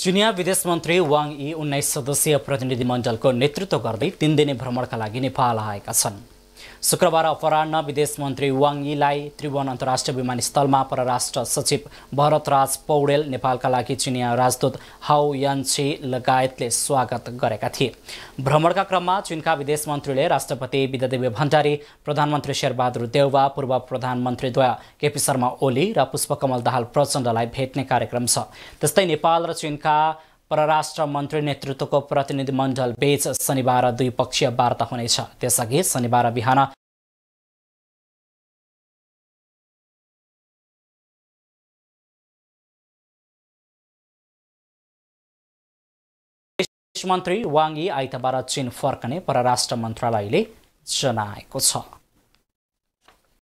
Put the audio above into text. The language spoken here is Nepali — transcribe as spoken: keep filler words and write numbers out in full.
चीनिया विदेश मन्त्री वाङ यी उन्नाइस सदस्यीय प्रतिनिधिमण्डलको नेतृत्व गर्दै तीन दिने भ्रमणका लागि नेपाल आएका छन्। शुक्रबार अपराह्न विदेश मन्त्री वाङ यीलाई त्रिभुवन अन्तर्राष्ट्रिय विमानस्थलमा परराष्ट्र सचिव भरतराज पौडेल, नेपालका लागि चिनिया राजदूत हाउ यान्छी लगायतले स्वागत गरेका थिए। भ्रमणका क्रममा चीनका विदेश मन्त्रीले राष्ट्रपति विद्यादेवी भण्डारी, प्रधानमन्त्री शेरबहादुर देउवा, पूर्व प्रधानमन्त्रीद्वय केपी शर्मा ओली र पुष्पकमल दाहाल प्रचण्डलाई भेट्ने कार्यक्रम छ। त्यस्तै नेपाल र चीनका परराष्ट्र मन्त्री नेतृत्वको प्रतिनिधिमण्डल बीच शनिबार द्विपक्षीय वार्ता हुनेछ। त्यसअघि शनिबार बिहान विदेश मन्त्री वाङ यी आइतबार चीन फर्कने परराष्ट्र मन्त्रालयले जनाएको छ।